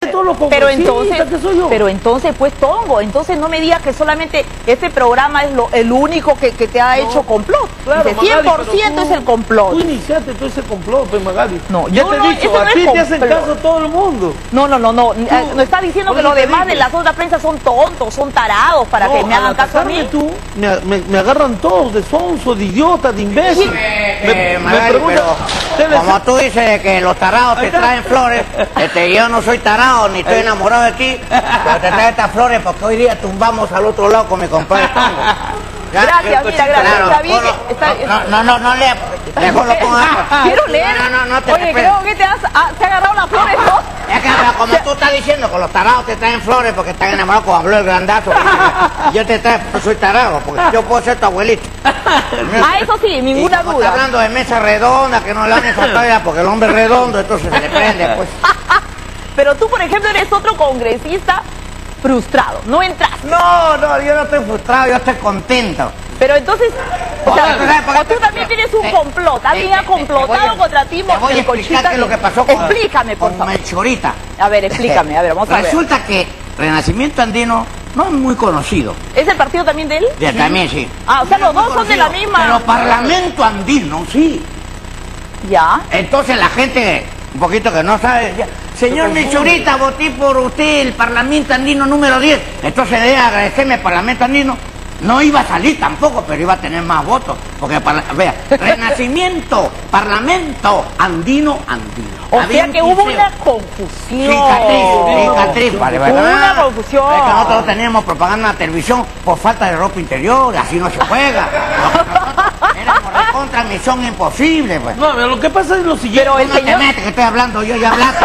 todos los pero congresistas, entonces, ¿qué soy yo? pero entonces pues Tongo, entonces no me digas que solamente este programa es el único que te ha hecho complot. Claro, Dice, Magali, 100% es el complot. Tú iniciaste todo ese complot, pues, Magali. No, ya yo te no, he dicho, eso a no ti es te hacen complot. caso todo el mundo. No, nos está diciendo Por que eso los te demás de dije. la otra prensa son tontos, son tarados para que me hagan caso a mí. Tú, me agarran todos de sonso, de idiota, de imbécil. Magali, pero como tú dices que los tarados te traen flores, yo no soy tarado ni estoy enamorado de ti, pero te trae estas flores porque hoy día tumbamos al otro lado con mi compadre Tongo. ¿Ya? Gracias, mira, gracias. Claro, Está bien. No lea, mejor lo pongo. Quiero leer. No te Oye, desesperes. creo que te ha agarrado las flores, ¿no? Es que como tú estás diciendo que los tarados te traen flores porque están enamorados, como habló el grandazo, yo te traigo, yo soy tarado, porque yo puedo ser tu abuelito. Ah, eso sí, ninguna Está duda. hablando de mesa redonda, que no le dan esa talla porque el hombre es redondo, entonces se le prende, pues. Pero tú, por ejemplo, eres otro congresista frustrado, no entras. No, yo no estoy frustrado, yo estoy contento. Pero entonces, o Porque tú también tienes un complot, alguien ha complotado contra ti, te voy a explicar qué es lo que pasó con, Explícame, por con favor. Melchorita. A ver, explícame, a ver, vamos a ver. Resulta que Renacimiento Andino no es muy conocido. ¿Es el partido también de él? También sí. Ah, o sea, No los es muy dos son de la conocido, misma. Pero Parlamento Andino, sí. Ya. Entonces la gente, un poquito que no sabe, ya, señor Melchorita, voté por usted el Parlamento Andino número 10. Entonces debe agradecerme al Parlamento Andino. No iba a salir tampoco, pero iba a tener más votos. Porque, vea, Renacimiento, Parlamento Andino. O Había sea un que hubo liceo. una confusión. Cicatriz, vale, ¿verdad? Una confusión. Es que nosotros teníamos propaganda en la televisión por falta de ropa interior, así no se juega. Éramos recontra Misión Imposible, pues. No, lo que pasa es lo siguiente. Pero el No te señor... metes, que estoy hablando, yo ya hablaste.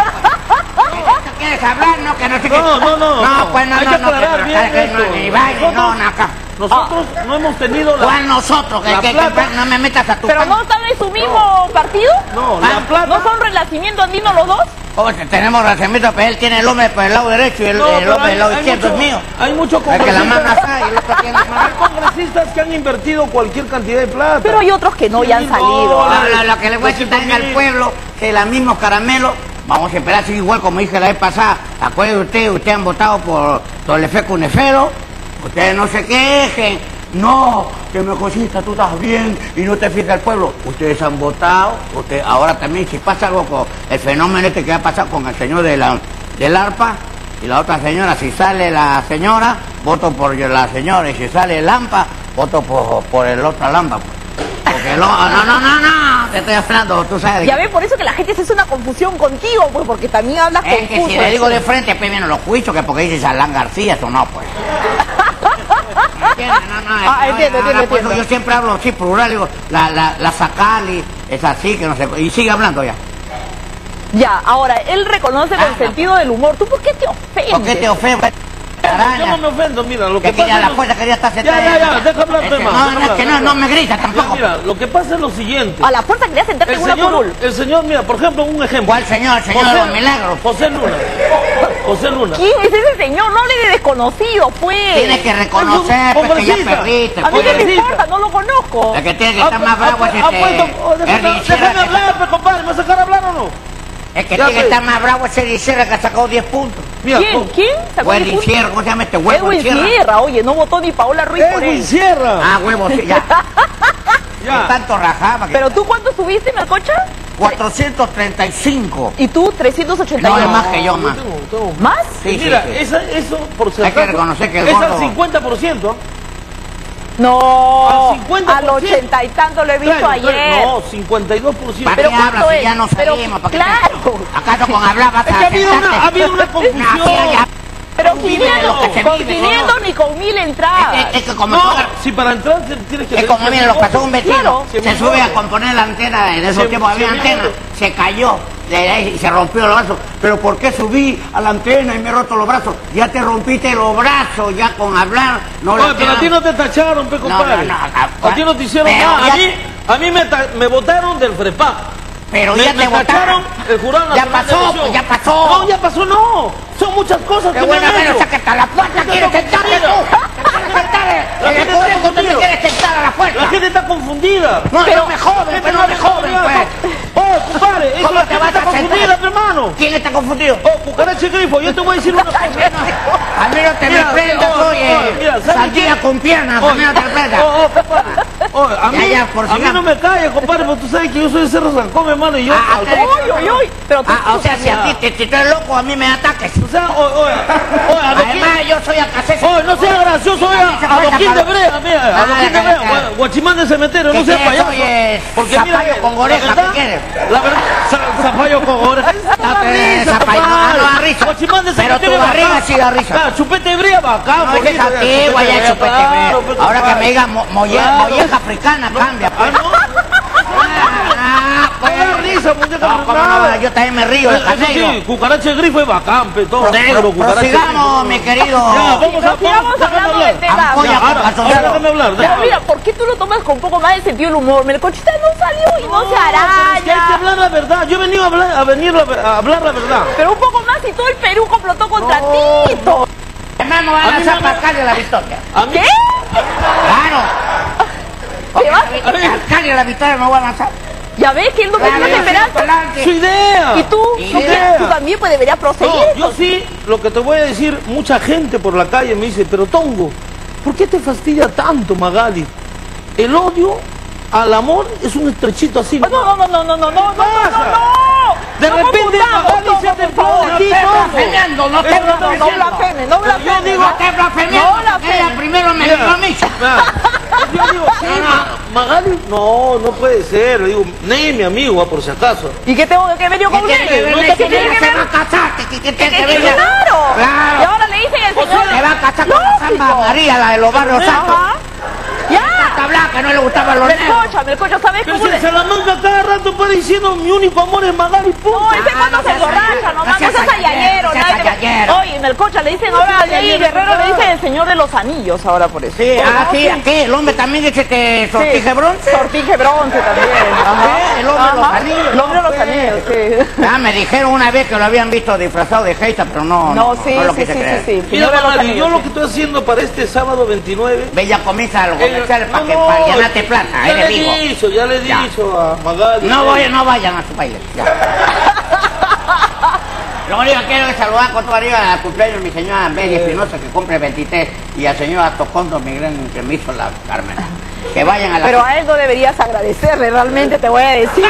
¿Tú quieres hablar? No, que no sé qué. No. No, pues no, Hay que aclarar bien que esto. no, ni baile, no, acá. Nosotros no hemos tenido la... ¿Cuál nosotros? La plata. No me metas a tu ¿Pero cama. no están en su mismo partido? No, la plata... ¿No son Renacimiento Andino los dos? Oye, tenemos Renacimiento, pero él tiene el hombre por el lado derecho y el hombre del lado izquierdo es mío. Hay muchos El que la mano congresistas... acá y el otro tiene la mano Hay congresistas que han invertido cualquier cantidad de plata. Pero hay otros que no, ya han salido. Lo que le voy a decir también al pueblo, que los mismos caramelos, vamos a esperar así igual como dije la vez pasada. Acuérdense ustedes han votado por el efecto Cunefero, ustedes no se quejen. No, que me cosita, tú estás bien y no te fijas el pueblo. Ustedes han votado, ahora también si pasa algo con el fenómeno este que va a pasar con el señor del ARPA y la otra señora, si sale la señora, voto por la señora y si sale el AMPA, voto por el otro AMPA. Porque no, te estoy hablando, tú sabes. Ya ves, por eso que la gente se hace una confusión contigo, pues porque también hablas Es que confuso. si le digo de frente, pues vienen los juicios, que porque dices Alan García, eso no, pues. Entiendo. Yo siempre hablo así, plural, digo, la Zacali, es así, que no sé, y sigue hablando ya. Ya, ahora, él reconoce con sentido del humor. ¿Tú por qué te ofendes? ¿Por qué te ofendes? Yo no me ofendo, mira, lo que Que pasa la es... fuerza quería estar sentada. Ya, deja hablar, No, es que no me gritas tampoco. Mira, lo que pasa es lo siguiente. A la fuerza quería sentarte en una curul. El señor, mira, por ejemplo, un ejemplo. ¿Cuál señor? El señor de los milagros. José Luna. ¿Quién es ese señor? No hable de desconocido, pues. Tienes que reconocer pues, que ya perdiste. A mí pues. no me importa, no lo conozco. El que tiene que estar más bravo es Déjame hablar, compadre, ¿me vas a dejar hablar o no? El que tiene que estar más bravo es el Sierra, que ha sacado 10 puntos. Mira, ¿Quién? ¿Sacó el Edwin Sierra, ¿cómo se llama este huevo? Edwin Sierra, oye, no votó ni Paola Ruiz por Edwin él. Sierra. Ah, huevo, sí, ya. Ya. Tanto rajaba. ¿Pero tú cuánto subiste, Melcocha? 435. ¿Y tú? 381. No, es más que yo, más. ¿Más? Sí, Mira, sí. eso por Hay que reconocer que el es gordo... al 50%. No, Al 50%. al 80 y tanto lo he visto ayer. No, 52%. ¿Para Pero qué ¿cuánto hablas si es? ya no Pero, salimos? ¿Para qué claro. ¿Acaso con hablar vas Es a que sentarte? ha habido una confusión. No, ya. Pero Vive de lo que se con vive, 500 ni con 1000 entradas. Es que como... No, si para entrar tienes que... Es como, mira, lo pasó un vecino, Claro. se sube a componer la antena, en esos tiempos había antena, se cayó de ahí y se rompió los brazos. Pero ¿por qué subí a la antena y me he roto los brazos? Ya te rompiste los brazos, ya con hablar, no Oye, pero a ti no te tacharon, pe, compadre. A ti no te hicieron nada. A mí me votaron del FREPAP. Pero ya te votaron. El jurado Ya nacional de pasó, elección. ya pasó. No, ya pasó, no. Son muchas cosas Qué que me buena han menos, hecho. sácate a la puerta, quieres sentarte tú. Te quieres sentar. La En el gente poder está tú te confundida. quieres sentar a la puerta. La gente está confundida. No, no me joven, pues no me joven, pues. Oh, compadre, ¿Cómo te vas a está confundida, sentar? mi hermano. ¿Quién está confundido? Oh, cucaracha y grifo, yo te voy a decir una cosa. A mí no te me Mira, prendas, oye. mira, ¿sabes Sandía qué? con piernas, a mí no te prendas. Compadre. A mí, Ya, por si a mí no. no me calles, compadre, porque tú sabes que yo soy de Cerro Zancón, hermano, y yo... Uy. Pero tú, O sea, si a ti si tú eres loco, a mí me ataques. O sea, oye, Además, yo soy acasés. oye, no seas gracioso, oye, a Doquín de Brea, mira, a Doquín de Brea, Guachimán de Cementerio, no seas payaso. Oye, Porque mira, zapallo con oreja, ¿qué quieres? la verdad, zapallo con oreja. No te des zapallo, no da risa. Guachimán de Pero Cementerio, tu barriga bacán. sí da risa. Claro, chupete de Brea, bacán. No, ese es bonito, antiguo, ya Brea, chupete, claro, ve. pues, Ahora que compadre. me digan Claro. molleja africana, cambia. Ah, Pues. no. Pues. No da risa, muñeca. No, cómo no, yo también me río de Eso Janeiro. sí, cucaracha y grifo es bacán, pe, todo. Pero cucaracha y Prosigamos, grifo. mi querido. Ya, sigamos hablando del tema. Ampolla con Ahora calzoncillo. déjame hablar. Pero mira, ¿por qué tú lo tomas con un poco más de sentido del humor? Melcochita no salió y no se pero es que hay que araña. hablar la verdad. Yo he venido a hablar la verdad. Pero un poco más y todo el Perú complotó contra No. Tito. Además, me van A a mí lanzar me- para alcalde de la Victoria. A mí, ¿Qué? Claro. ¿Te vas? Alcalde de la Victoria me voy a lanzar. Ya ves que él no tiene Claro, esperanza. adelante. su idea. Y tú, Y ¿no idea. crees? Tú también pues deberías proseguir. No, yo sí, lo que te voy a decir, mucha gente por la calle me dice, pero Tongo, ¿por qué te fastidia tanto, Magali? El odio al amor es un estrechito así. No. De No repente confundamos, Magali se Tongo, te por favor. de ti, No estés Tongo. blasfemiando, no estés Pero no, blasfemiando. No blasfemes, no blasfemes. Yo digo, No estés blasfemiando, No porque blasfemes. ella primero me Mira, dio a mí. mira, yo digo, sí, Magali, no puede ser. Le digo, Ney, mi amigo, por si acaso. ¿Y qué tengo que ver yo ¿Qué con tiene que él? ver? ¿Qué Que tiene ella que se va ver? a casar. ¿Qué tiene que ver? Claro. Claro. Y ahora le dicen el O sea, señor. Se va a casar con la Santa Lógico. María, la de los barrios santos. Ajá. Ya. Esta blanca no le gustaban los negros. Melcocha, ¿sabes Pero cómo si en le...? Salamanca cada rato puede diciendo mi único amor es Magali, punto. No, ese cuando no se seas emborracha, ayayero, nomás, no no seas seas ayayero. ayayero, nada que ver. ayayero. Oye, Melcocha le dicen ahora a Ley Guerrero, le dicen el señor de los anillos ahora por eso. Sí, sí, aquí el hombre también dice que sortije bronce. Sortije bronce también. ¿Qué? El hombre de los Ajá. anillos. El hombre de los No, anillos, sí. Ah, me dijeron una vez que lo habían visto disfrazado de Geisa, pero no No, sí, lo sí, quise sí, creer. sí. Mira, Señor de los Magali, anillos, yo lo sí. que estoy haciendo para este sábado 29... Ve, ya comienza el comercial para no, para llenarte plata, ya eres le vivo. he dicho, ya le he Ya. dicho a Magali. No vayan a su baile. Ya. Lo único que quiero es saludar con todo arriba al cumpleaños de mi señora Mary Espinosa, que cumple 23, y al señor Tocondo Miguel, que me hizo la Carmen. Que vayan a la... Pero a él no deberías agradecerle, realmente te voy a decir.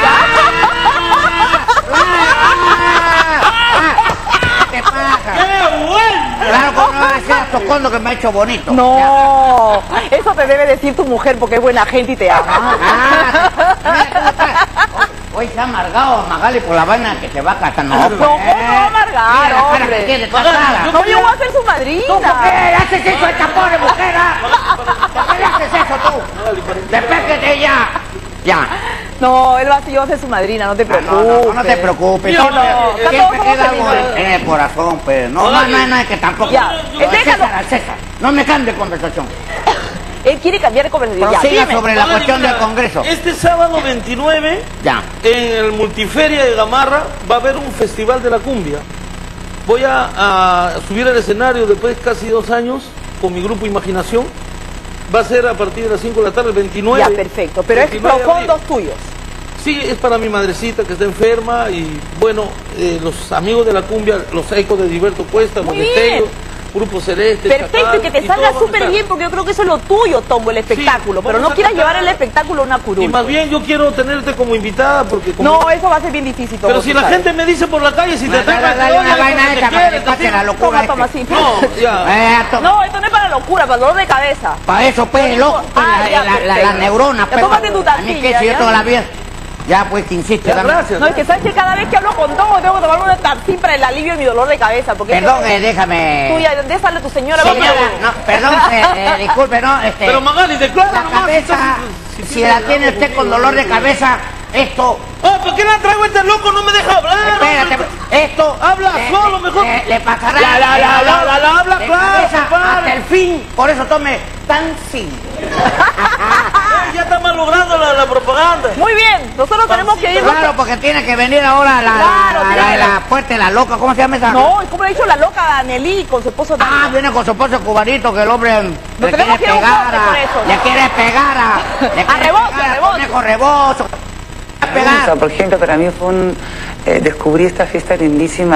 ¿Qué te pasa? ¡Qué bueno! Claro que no va a ser a Tocondo que me ha hecho bonito. No, eso te debe decir tu mujer porque es buena gente y te ama. Mira cómo está. Hoy se ha amargado Magali por la vaina que se va a casar. No, pues. ¿cómo no va a amargar, Mira la cara hombre? que tiene, está Magali, cara. No, yo voy a ser su madrina. ¿Tú por qué haces eso a esta pobre mujer? ¿Ah? ¿Por qué le haces eso tú? Despéjate ya. Ya. No, él va a ser, yo voy a ser su madrina, no te preocupes. No te preocupes. Mira, Siempre, está siempre todo queda algo feliz. en el corazón, pues. No, no es que tampoco. Ya, No, déjalo. César, al César. No me cambie de conversación. Él quiere cambiar de conversación. Ya, Prosiga dime. sobre la Magali, cuestión mira, del Congreso. Este sábado 29, Ya. en el Multiferia de Gamarra, va a haber un festival de la cumbia. Voy a subir al escenario después de casi 2 años con mi grupo Imaginación. Va a ser a partir de las 5 de la tarde, el 29. Ya, perfecto. Pero es 29 de abril. profundos tuyos. Sí, es para mi madrecita que está enferma y bueno, los amigos de la cumbia, los ecos de Gilberto Cuesta, los Muy bien. destellos, Grupo Celeste, Perfecto, Chacal, y que te y salga todos van a súper estar. bien, porque yo creo que eso es lo tuyo, Tongo, el espectáculo. pero vamos no a quieras tratar- llevar el espectáculo a una curul. Y más bien yo quiero tenerte como invitada porque como... No, eso va a ser bien difícil, Tongo. pero si tú la sabes. gente me dice por la calle, si te Dale, atacan, dale una oye, vaina te esa para quiere, que pase te la quiere. locura. Toma, este. sí. No, ya. No, esto no es para locura, para dolor de cabeza. Para eso, pues, loco, pues, Ah, ya, la perfecto. neurona, Ya pues. tómate tu A mí que tacilla, si yo ya. toda la vida... Ya, pues, que insiste. Ya, dame. gracias. No, es que sabes que cada vez que hablo con Tongo tengo que tomarme una tapsin para el alivio de mi dolor de cabeza. Porque Perdón, Tú déjame... ya, déjale a tu señora. Señora, vamos a- no, perdón, disculpe, no, Pero Magali, declara la nomás. cabeza, si la tiene usted con dolor de cabeza, esto, Oh, ¿por qué la traigo este loco? No me deja hablar. espérate, hombre. esto... Habla solo, mejor. Le pasará... La habla de claro, cabeza compadre. hasta el fin, por eso tome Tansin. Ya está malogrando la propaganda. Muy bien, nosotros tenemos que irnos. Claro, porque tiene que venir ahora Claro, claro. la fuerte, la loca, ¿cómo se llama esa? No, como le ha dicho la loca Anelí con su esposo Ah, Dani. viene con su esposo cubanito que el hombre le tenemos quiere que ir a un pegar corte por eso. le quiere pegar A rebozo, a rebozo. Conejo rebozo. a pegar. Por ejemplo, para mí fue descubrí esta fiesta lindísima.